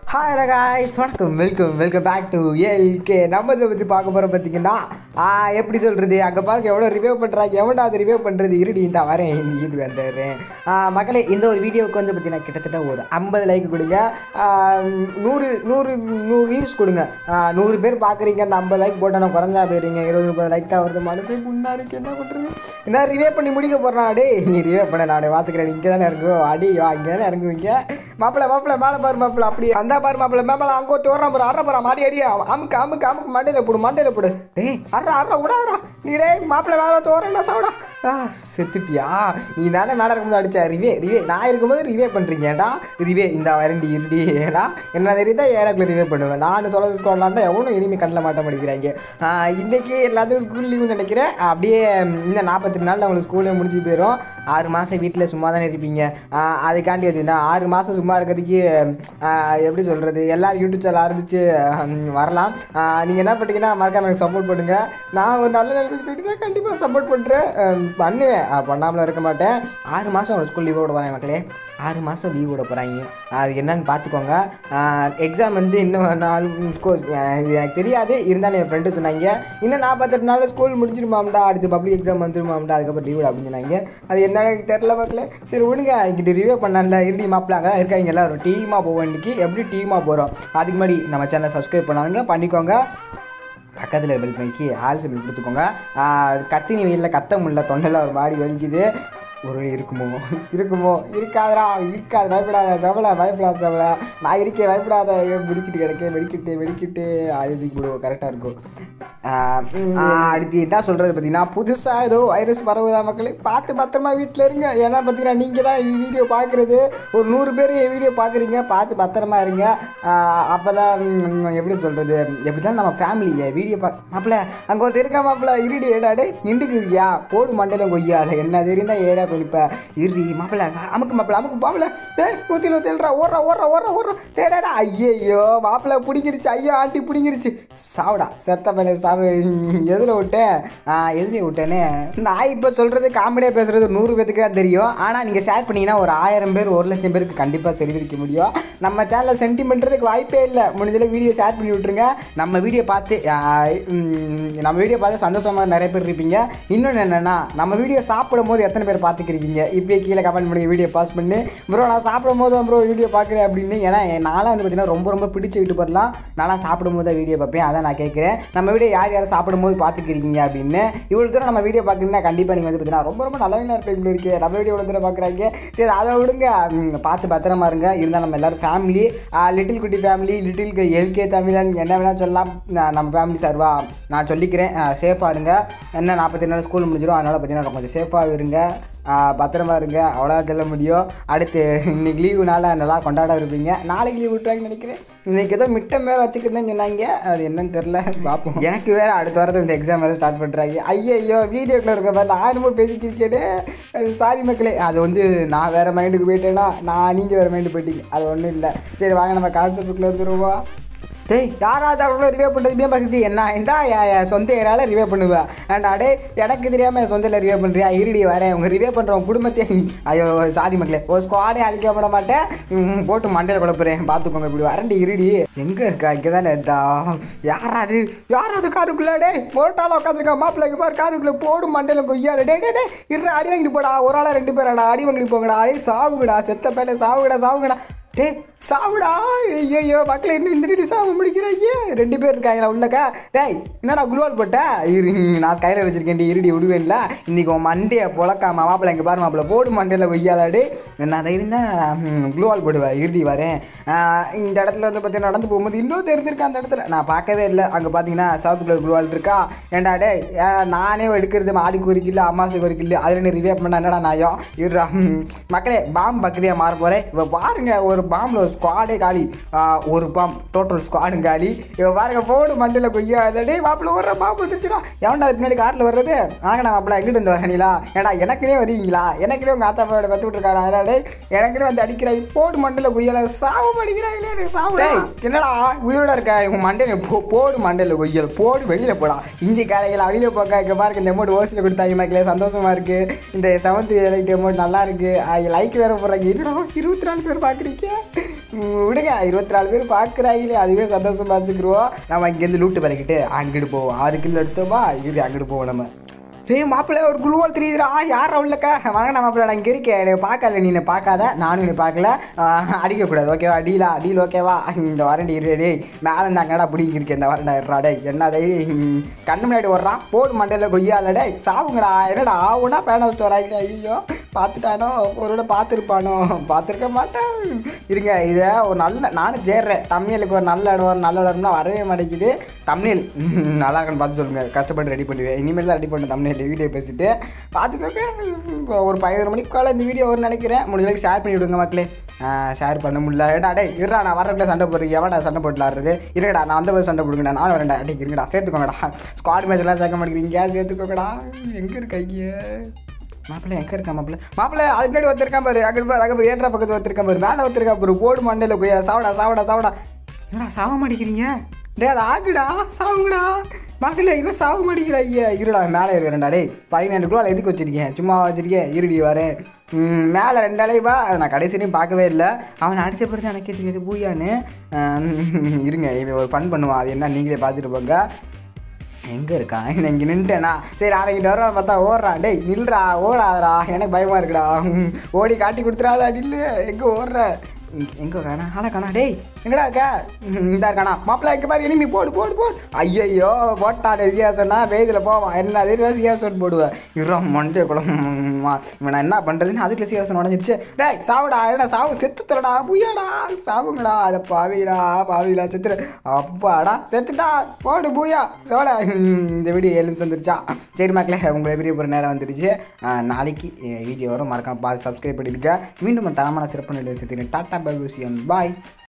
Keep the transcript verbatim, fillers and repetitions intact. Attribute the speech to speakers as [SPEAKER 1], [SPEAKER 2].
[SPEAKER 1] Hi guys, வணக்கம் welcome welcome back to LK. நம்ம இதை பற்றி பார்க்க போகிற பார்த்தீங்கன்னா எப்படி சொல்கிறது, அங்கே பாருங்க எவ்வளோ ரிவ்யூ பண்ணுறாங்க. எவ்வளோ அது ரிவ்யூ பண்ணுறது இருடி இந்த வரேன் இங்கிட்டு வந்துடுறேன். மக்களே, இந்த ஒரு வீடியோவுக்கு வந்து பார்த்தீங்கன்னா கிட்டத்தட்ட ஒரு ஐம்பது லைக் கொடுங்க, நூறு நூறு நூறு வியூஸ் கொடுங்க. நூறு பேர் பார்க்குறீங்க, அந்த ஐம்பது லைக் போட்டால் நான் குறைஞ்சா போயிடுறீங்க. இருபது முப்பது லைக் தான் வருது. மனசே முன்னா இருக்கு, என்ன பண்ணுறது? என்ன ரிவ்யூ பண்ணி முடிக்க போகிறேன். அடே நீ ரிவ்யூ பண்ண நான் பார்த்துக்கிறேன். இங்கே தானே இறங்குவோம். அடி வா, இங்கே தானே இறங்குவீங்க. மாப்பிள்ளை மாப்பிள்ளை மேலே பாரு மாப்பிள்ளை, அப்படி அந்த பாரு மாப்பிள்ளை மேலே அங்கே ஒருத்தி வர்றான் பாரு, அற போகிறா மாடி அடியா, அமுக்கு அமுக்கு அமுக்கு மண்டையில் போடு மண்டையில் போடு. டேய் அற அற விடாதா நீ. டே மாப்பிள்ளை மேலே தோறா சாவிடா. ஆ செத்துட்டியா? நீ தானே மேலே இருக்கும்போது அடிச்சா ரிவே ரிவே நான் இருக்கும்போது ரிவே பண்ணுறீங்கடா. ரிவே இந்த வரண்டி இருடி ஏடா என்ன தெரியுதா ஏறாக்குள்ள ரிவே பண்ணுவேன். நான் சொல்ல ஸ்கூல்லாண்டா எவனும் இனிமேல் கண்ணில் மாட்ட மாட்டேங்கிறாங்க. இன்றைக்கி எல்லாத்துக்கும் ஸ்கூல் லீவுன்னு நினைக்கிறேன். அப்படியே இந்த நாற்பத்தெட்டு நாளில் உங்களுக்கு ஸ்கூலே முடிஞ்சு போயிடும். ஆறு மாதம் வீட்டில் சும்மா தானே இருப்பீங்க. அதுக்காண்டி வச்சுன்னா ஆறு மாதம் சும்மா இருக்கிறதுக்கு எப்படி சொல்கிறது, எல்லோரும் யூடியூப் சேனல் ஆரம்பித்து வரலாம். நீங்கள் என்ன பண்ணிங்கன்னா மறக்காம எனக்கு சப்போர்ட் பண்ணுங்கள். நான் ஒரு நல்ல நிலைமைக்கு போயிட்டு கண்டிப்பாக சப்போர்ட் பண்ணுறேன், பண்ணுவேன், பண்ணாமல் இருக்க மாட்டேன். ஆறு மாதம் ஒரு ஸ்கூல் லீவ் விட போகிறேன் மக்களே. ஆறு மாதம் லீவ் விட போகிறாங்க. அது என்னன்னு பார்த்துக்கோங்க. எக்ஸாம் வந்து இன்னும் நாலு கோர்ஸ் எனக்கு தெரியாது, இருந்தாலும் என் ஃப்ரெண்டு சொன்னாங்க இன்னும் நாற்பத்தெட்டு நாள் ஸ்கூல் முடிஞ்சிருமாம்டா, அடுத்து பப்ளிக் எக்ஸாம் வந்துருமாம்டா, அதுக்கப்புறம் லீவ் அப்படின்னு சொன்னாங்க. அது என்னன்னு தெரில பார்க்கல. சரி விடுங்க, இங்கிட்ட ரிவ்யூ பண்ணல இருடி மாப்பிளாங்க இருக்காங்க எல்லோரும் டீமாக போவோம். இன்றைக்கி எப்படி டீமாக போகிறோம். அதுக்கு முன்னாடி நம்ம சேனலை சப்ஸ்கிரைப் பண்ணாங்க பண்ணிக்கோங்க. பக்கத்தில் பெல் பண்ணிக்கி ஆல் சிம்பிள் கொடுத்துக்கோங்க. கத்தினி வெயிலில் கத்த முடியல, தொண்டையில் ஒரு மாடி வலிக்குது. ஒரு வழி இருக்குமோ இருக்குமோ இருக்காதரா இருக்காது. பயப்படாத சவலை, பயப்படாத சவலை, நான் இருக்கேன் பயப்படாத. வெடிக்கிட்டு கிடக்கேன் வெடிக்கிட்டு வெடிக்கிட்டு அது தூக்கி விடுவோம், கரெக்டாக இருக்கும். அடுத்து என்ன சொல்கிறது பார்த்தீங்கன்னா, புதுசாக ஏதோ வைரஸ் பரவுதா மக்களே, பார்த்து பத்திரமா வீட்டில் இருங்க. ஏன்னா பார்த்தீங்கன்னா நீங்கள் தான் இந்த வீடியோ பார்க்குறது, ஒரு நூறு பேர் என் வீடியோ பார்க்குறீங்க, பார்த்து பத்திரமா இருங்க. அப்போ தான் எப்படி சொல்கிறது, எப்படி தான் நம்ம ஃபேமிலி வீடியோ பா. மாப்பிள்ள அங்கே ஒருத்தர் இருக்கா மாப்பிள்ள இருடி ஏடாடே நின்றுக்குறியா போடு மண்டலம் கொய்யால என்ன தெரியுந்தா ஏரியா இப்போ இரு மாப்பிள்ள அமுக்கு மாப்பிள்ள அமுக்கு மாப்பிள்ள. டே நூற்றி நூற்றி ஏழ்ரா ஓடுறா ஓடுறா ஓடுறா ஓடுறா டேடாடா. ஐயோ மாப்பிள்ள பிடிங்கிருச்சு, ஐயோ ஆண்டி பிடிங்கிருச்சு. சாவுடா செத்த பையனை சாவு. எதில் விட்டேன் எதில் விட்டேனே. நான் இப்போ சொல்கிறது காமெடியாக பேசுகிறது நூறு பேருக்கு தான் தெரியும். ஆனால் நீங்கள் ஷேர் பண்ணிங்கன்னா ஒரு ஆயிரம் பேர் ஒரு லட்சம் பேருக்கு கண்டிப்பாக செலிபிரிக்க முடியும். நம்ம சேனலில் சென்டிமெண்ட்றதுக்கு வாய்ப்பே இல்லை. முடிஞ்சளவு வீடியோ ஷேர் பண்ணி விட்ருங்க. நம்ம வீடியோ பார்த்து நம்ம வீடியோ பார்த்து சந்தோஷமாக நிறைய பேர் இருப்பீங்க. இன்னொன்று என்னென்னா, நம்ம வீடியோ சாப்பிடும் போது எத்தனை பேர் பார்த்துக்கிறீங்க இப்போ கீழே கமெண்ட் பண்ணி வீடியோ பாஸ் பண்ணி ப்ரோ நான் சாப்பிடும் போது ப்ரோ வீடியோ பார்க்குறேன் அப்படின்னு. ஏன்னா நானும் வந்து பார்த்தீங்கன்னா ரொம்ப ரொம்ப பிடிச்ச யூடியூபர் தான். நானும் சாப்பிடும் போது தான் வீடியோ பார்ப்பேன். அதான் நான் கேட்குறேன், நம்ம வீடியோ யார் யாரும் சாப்பிடும் போது பார்த்துக்கிறீங்க அப்படின்னு. இவ்வளோ தூரம் நம்ம வீடியோ பார்க்குறீங்கன்னா கண்டிப்பாக நீங்கள் வந்து பார்த்தீங்கன்னா ரொம்ப ரொம்ப நல்லவங்களா இருப்பீங்க இருக்கு. நம்ம வீடியோ இவ்வளோ தூரம் பார்க்குறாங்க. சரி அதை விடுங்க, பார்த்து பத்திரமா இருங்க. இருந்தால் நம்ம எல்லோரும் ஃபேமிலி, லிட்டில் குட்டி ஃபேமிலி, லிட்டில் எல்கே தமிழன் என்ன வேணால் சொல்லலாம். நம்ம ஃபேமிலி சார்வா நான் சொல்லிக்கிறேன், சேஃபாக இருங்க. என்ன நாற்பத்தி நாள் ஸ்கூல் முடிஞ்சிடும், அதனால் பார்த்தீங்கன்னா கொஞ்சம் சேஃபாக இருங்க, பத்திரமா இருங்க. அவ்வளோ சொல்ல முடியும். அடுத்து இன்றைக்கி லீவுனால நல்லா கொண்டாட இருப்பீங்க. நாளைக்கு லீவ் விட்டுவாங்கன்னு நினைக்கிறேன். இன்றைக்கி ஏதோ மிட்டம் வேறு வச்சுக்கிறதுன்னு சொன்னாங்க, அது என்னன்னு தெரில பார்ப்போம். எனக்கு வேறு அடுத்த வாரத்தில் இந்த எக்ஸாம் வேறு ஸ்டார்ட் பண்ணுறாங்க. ஐயோ ஐயோ வீடியோக்குள்ளே இருக்க வேறு ஆனுமோ பேசிக்கிருக்கேன்னு சாரி மக்களே. அது வந்து நான் வேறு மைண்டுக்கு போயிட்டேன்னா நான் நீங்கள் வேறு மைண்டு போயிட்டீங்க, அது ஒன்றும் இல்லை. சரி வாங்க நம்ம கான்செப்டுக்குள்ளே வந்துடுவோம். டேய் யாராவது அவ்வளோ ரிவே பண்ணுறது பக்கத்து என்ன இந்த சொந்த ஏரியாவில் ரிவே பண்ணுவேன். அண்ட் அடே எனக்கு தெரியாமல் என் சொந்தத்தில் ரிவே பண்ணுறியா இருடி வரேன். உங்கள் ரிவே பண்ணுறவங்க குடும்பத்தையும் ஐயோ சாரி மக்களே ஒரு ஸ்குவாடே அழிக்க விட மாட்டேன், போட்டு மண்டையில் குழப்புறேன் பார்த்துக்கோங்க. இப்படி வரண்டி இருடி எங்கே இருக்கா இங்கே தானே இருந்தா. யாராவது யாராவது காருக்குள்ளே டே மோட்டால உட்காந்துருக்கா மாப்பிள்ளைக்கு பாரு காருக்குள்ளே போடும் மண்டையில் கொய்யாரு. டே டே டே இரு அடி வாங்கிட்டு போடா, ஒரு ஆளாக ரெண்டு பேராடா அடி வாங்கிட்டு போங்கடா. அடே சாவுங்கடா செத்த பேல சாவுங்கடா சாவுங்கடா. டே சாவுடா. ஐயோ மக்கள் இன்னும் இந்த நீடி சாவு முடிக்கிறாங்க. ரெண்டு பேர் இருக்காங்களா உள்ளக்கா. டேய் என்னடா குளுவால் போட்ட இரு நான் கையில் வச்சுருக்கேன் இருடி விடுவேன்ல. இன்றைக்கி உன் மண்டையை பொழக்காம மாப்பிள்ளை இங்கே பாரு மாப்பிள்ளை போடு மண்டையில் கொய்யாலாடு. நான் அதை இருந்தால் குளுவால் போடுவேன் இருடி வரேன். இந்த இடத்துல வந்து பார்த்தீங்கன்னா நடந்து போகும்போது இன்னும் தெரிஞ்சிருக்கேன் அந்த இடத்துல நான் பார்க்கவே இல்லை. அங்கே பார்த்தீங்கன்னா சாப்பிட்டு கலர் குளுவால் இருக்கா. ஏன்டா டே நானே எடுக்கிறது ஆடிக்கு ஒரு கில்லு அம்மாசுக்கு ஒரு கில்லு அதில் ரிவே பண்ணா என்னடா நாயம் இருடா. மக்களே பாம்பு பக்கரியாக மாற போகிறேன். இப்போ பாருங்க ஒரு பாம்பில் ஒரு ஸ்குவாடே காலி, ஒரு பாம் டோட்டல் ஸ்குவாடும் காலி. இப்போ பாருங்க போடு மண்டியில் கொய்யா டே மாப்பிள்ள வர்ற பாம்பு வந்துருச்சுடா. எவன்டா பின்னாடி காரில் வர்றது ஆனா மாப்பிள்ள எங்கிட்ட வந்து வரீங்களா. ஏன்னா எனக்குனே வருவீங்களா, எனக்குனே உங்கள் ஆத்தா போட பத்து விட்டுருக்காடா. அதே எனக்குனே வந்து அடிக்கிறாங்க போடு மண்டியில் கொய்யால சாவு அடிக்கிறாங்களே சாவு. என்னடா உயிரோட இருக்கா உங்கள் மண்டையில் போ போடு மண்டையில் கொய்யல் போடு வெளியில் போடா. இந்தி காரைகள் வெளியில் போக்கா இங்கே பாருங்க. இந்த அமௌண்ட் ஓசியில் கொடுத்தாங்க மக்களே சந்தோஷமாக இருக்குது. இந்த செவன்த் லைட் அமௌண்ட் நல்லா இருக்குது. லைக் வேறு போடுறாங்க. என்னடா இருபத்தி நாலு பேர் பார்க்குறீங்க. விடுங்க இருபத்தி நாலு பேர் பார்க்குறாங்களே அதுவே சந்தோஷமா வச்சுக்கிடுவோம். நம்ம இங்கேருந்து லூட்டு பறக்கிட்டு அங்கிட்டு போவோம். ஆறு கிலோ அடிச்சிட்டோமா இது அங்கிட்டு போவோம் நம்ம. டேய் மாப்பிள்ளை ஒரு குழுவால் தெரியுதுடா யார் அவளுக்கா வாங்க மாப்பிள்ளை நான் இங்கே இருக்கேன் எனக்கு பார்க்கல நீ பார்க்காத நானும் நீ பார்க்கல அடிக்கக்கூடாது ஓகேவா டீலா டீல் ஓகேவா இந்த வாரண்டி இரு டேய் மேலே இருந்தாங்கடா பிடிங்க இருக்கேன் இந்த வாரண்டா இருடா டேய் என்ன டேய் கண்ணு முன்னாடி வர்றான் போடு மண்டையில் கொய்யால டேய் சாவுங்கடா என்னடா ஆகுனா பேனை வச்சு வராங்க ஐயோ பார்த்துட்டானோ ஒரு பார்த்துருப்பானோ பார்த்துருக்க மாட்டேன் இருங்க இதை ஒரு நல்ல நானும் சேர்றேன் தமிழுக்கு ஒரு நல்ல இடம் ஒரு நல்ல இடம்னா வரவே மாட்டேங்குது. தமிழ் நல்லா இருக்குன்னு பார்த்து சொல்லுங்கள் கஷ்டப்பட்டு ரெடி பண்ணுவேன் இனிமேல் தான் ரெடி பண்ணேன் தமிழ் வீடியோ பேசிட்டு பார்த்துக்கோங்க. ஒரு பதினொரு மணிக்கு காலை இந்த வீடியோ வரும்னு நினைக்கிறேன். முடிஞ்சளவுக்கு ஷேர் பண்ணி விடுங்க மக்களே. ஷேர் பண்ண முடியல ஏடா டே இருடா நான் வரக்குள்ள சண்டை போடுறீங்க எவடா சண்டை போட்டுலாடுறது இருக்கடா நான் அந்த மாதிரி சண்டை போடுங்கடா நான் வரேன்டா அடி இருங்கடா சேர்த்துக்கோங்கடா ஸ்குவாட் மேட்ச்லாம் சேர்க்க மாட்டேங்கிறீங்க சேர்த்துக்கோங்கடா. எங்கே இருக்காங்க மாப்பிள்ளை எங்கே இருக்கா மாப்பிள்ளை மாப்பிள்ளை அது முன்னாடி ஒருத்தருக்கான் பாரு அங்கே பாரு அங்கே பாரு ஏற்றா பக்கத்தில் ஒருத்தருக்கான் பாரு மேலே ஒருத்தருக்கா பாரு போடு மண்டையில் போய் சாவடா சாவடா சாவடா என்னடா சாவ மாட்டேங்கிறீங்க டே அது ஆகுடா சாவுங்கடா மாப்பிள்ளை இன்னும் சாவ மாட்டேங்கிறா ஐயா இருடா மேலே இருக்கிறேன்டா டே பதினேழு ரூபா எதுக்கு வச்சிருக்கேன் சும்மா வச்சிருக்கேன் இருடி வரேன் மேலே ரெண்டு அலைவா நான் கடைசிலையும் பார்க்கவே இல்லை அவனை அடித்த பிறகு எனக்கு தெரியாது பூயான்னு இருங்க இவன் ஒரு ஃபன் பண்ணுவான் அது என்ன நீங்களே பார்த்துட்டு போங்க. எங்கே இருக்கான் நான் இங்கே நின்றுட்டேனா சரி அவங்கிட்ட வர்றான் பார்த்தா ஓடுறான் டேய் நில்றா ஓடாதடா எனக்கு பயமாக இருக்குடா ஓடி காட்டி கொடுத்துறாதா நில்லு எங்கே ஓடுற எங்கே காணா ஆளா காணா டேய் எங்கடா இருக்கா இந்தா இருக்கானா மாப்பிள்ளை எங்கே பாரு எனிமி போடு போடு போடு ஐயோ போட்டாடே சியாசன்னா வேதியில் போவான் என்ன அதே சியாசன் போடுவேன் இவன் மண்டே குளம் இவன் நான் என்ன பண்ணுறதுன்னு அதுக்குள்ள சியாசன் உடஞ்சிருச்சு டேய் சாவுடா ஏடா சாவு செத்து தரடா புய்யாடா சாவுங்கடா அதை பாவிடா பாவிடா செத்துரு அப்பாடா செத்துட்டா போடு பூயா சோடா இந்த வீடியோ ஏழு நிமிஷம் வந்துருச்சா சரி மக்களே உங்களை வீடியோ போகிற நேரம் வந்துருச்சு. நாளைக்கு வீடியோ வரும் மறக்காம பார்த்து சப்ஸ்கிரைப் பண்ணியிருக்கேன். மீண்டும் தரமான சிறப்பு நிலையத்தின் டாட்டா பை பாய்.